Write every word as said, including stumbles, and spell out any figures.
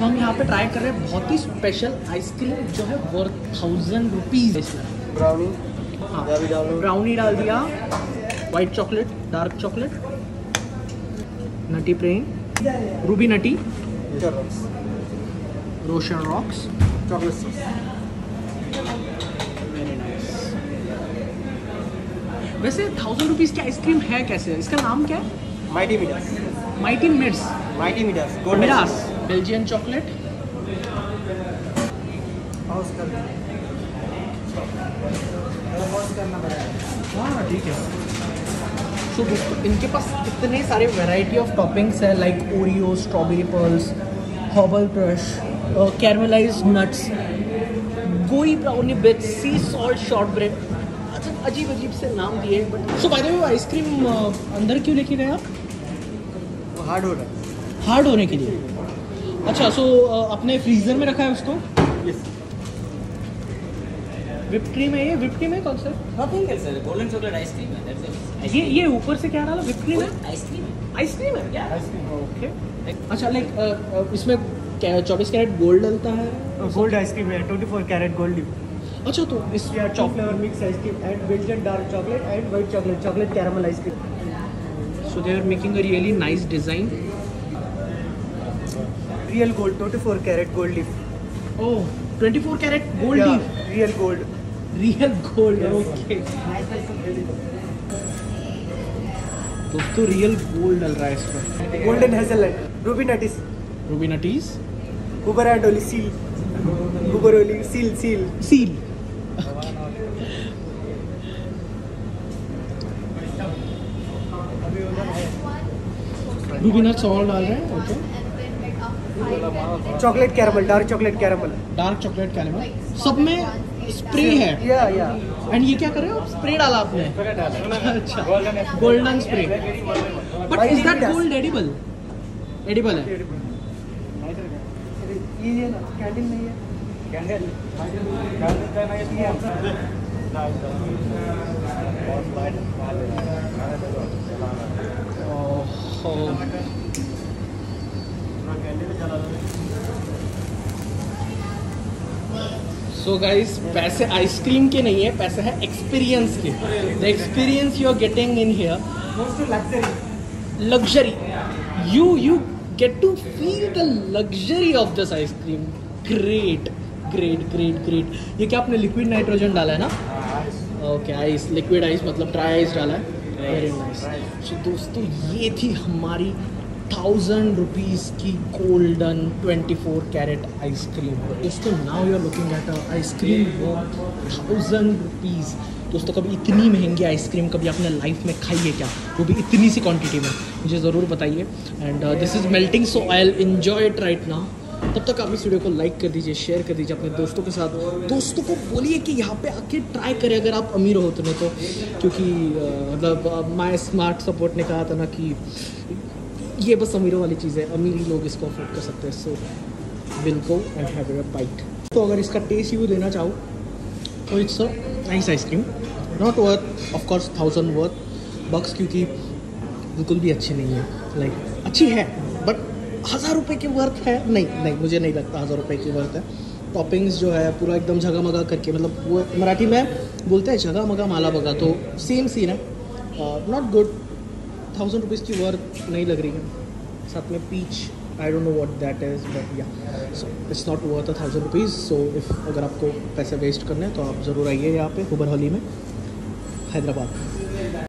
तो हम यहाँ पे ट्राई कर रहे हैं बहुत ही स्पेशल आइसक्रीम जो है वर्थ थाउजेंड रुपीज़ इसमें। ब्राउनी, हाँ भी डालो। ब्राउनी डाल दिया, white chocolate, dark chocolate, nutty plain, ruby nutty, रोशन rocks, chocolate sauce. Very nice. वैसे थाउजेंड रुपीज़ की आइसक्रीम है कैसे? इसका नाम क्या है? Mighty Midas. Mighty mids, mighty Midas. Midas, Belgian chocolate. Pause कर दो। पॉज करना पड़ेगा। हाँ ठीक है। सो दोस्तों इनके पास इतने सारे वैरायटी ऑफ टॉपिंग्स है, like Oreo, strawberry pearls, herbal crush, caramelised nuts, gooey brownie bits, sea salt shortbread. अच्छा अजीब अजीब से नाम दिए। But so by the way वो आइसक्रीम अंदर क्यों लेके गए आप? वो हार्ड हो रहा है। हार्ड होने के लिए। अच्छा सो अपने फ्रीजर में रखा है उसको। यस। विप क्रीम है ये? विप क्रीम है कौन सा? Nothing else sir, golden chocolate ice cream है, दैट्स इट। ये ये ऊपर से क्या डाला? विप क्रीम है? आइसक्रीम है। आइसक्रीम है? या ओके। अच्छा लाइक इसमें चौबीस कैरेट गोल्ड डलता है? गोल्ड आइसक्रीम है, ट्वेंटी फोर कैरेट गोल्ड। अच्छा तो इस top flavour mix ice cream and Belgian dark chocolate and white chocolate, chocolate caramel ice cream. So they are making a really nice design. Real gold, twenty four carat gold leaf. Oh twenty four carat gold leaf, real gold. Real gold. Okay दोस्तों real gold डल रहा है इसमें। Golden hazelnut, ruby nutties, ruby nutties, goober and Oli seal, goober ollie seal seal seal. Ruby nuts all डाल रहे हैं। Okay chocolate caramel, dark chocolate caramel. Dark chocolate caramel, सब में स्प्रे है। या या एंड ये क्या कर रहे हो? स्प्रे डाला आपने? अच्छा golden spray. But is that gold edible? Edible है। ये ना कैंडल नहीं है। कैंडल सो गाइस पैसे आइसक्रीम के नहीं है, पैसे है एक्सपीरियंस के। The experience you are getting in here, luxury. You you get to feel the luxury of this ice cream. Great great great great. ये क्या आपने लिक्विड नाइट्रोजन डाला है ना? ओके आइस, लिक्विड आइस मतलब ड्राई आइस डाला है। Very nice. सो दोस्तों ये थी हमारी थाउजेंड रुपीज़ की golden twenty four carat ice cream. दोस्तों now you are looking at a ice cream worth thousand rupees. दोस्तों कभी इतनी महंगी आइसक्रीम कभी आपने लाइफ में खाई है क्या? वो भी इतनी सी क्वांटिटी में? मुझे ज़रूर बताइए। And this is melting so I will enjoy it right now. तब तक आप इस वीडियो को लाइक कर दीजिए, शेयर कर दीजिए अपने दोस्तों के साथ। दोस्तों को बोलिए कि यहाँ पे आके ट्राई करें अगर आप अमीर हो तो। नहीं तो क्योंकि मतलब माय स्मार्ट सपोर्ट ने कहा था ना कि ये बस अमीरों वाली चीज़ है, अमीर ही लोग इसको अफोर्ड कर सकते हैं। So will go and have a bite. तो अगर इसका टेस्ट रिव्यू देना चाहो तो it's a nice ice cream, not worth of course thousand worth bucks, क्योंकि बिल्कुल भी अच्छी नहीं है। लाइक like, अच्छी है बट हज़ार रुपये की वर्थ है नहीं। नहीं मुझे नहीं लगता हज़ार रुपये की वर्थ है। टॉपिंग्स जो है पूरा एकदम जगमगा करके, मतलब वो मराठी में बोलते हैं जगमगा माला बगा, तो सेम सीन है। नॉट गुड, थाउजेंड रुपीज़ की वर्थ नहीं लग रही है। साथ में peach, I don't know what that is but yeah so it's not worth a thousand rupees. So if अगर आपको पैसे वेस्ट करने हैं तो आप ज़रूर आइए यहाँ पे हुबर हॉली में, हैदराबाद।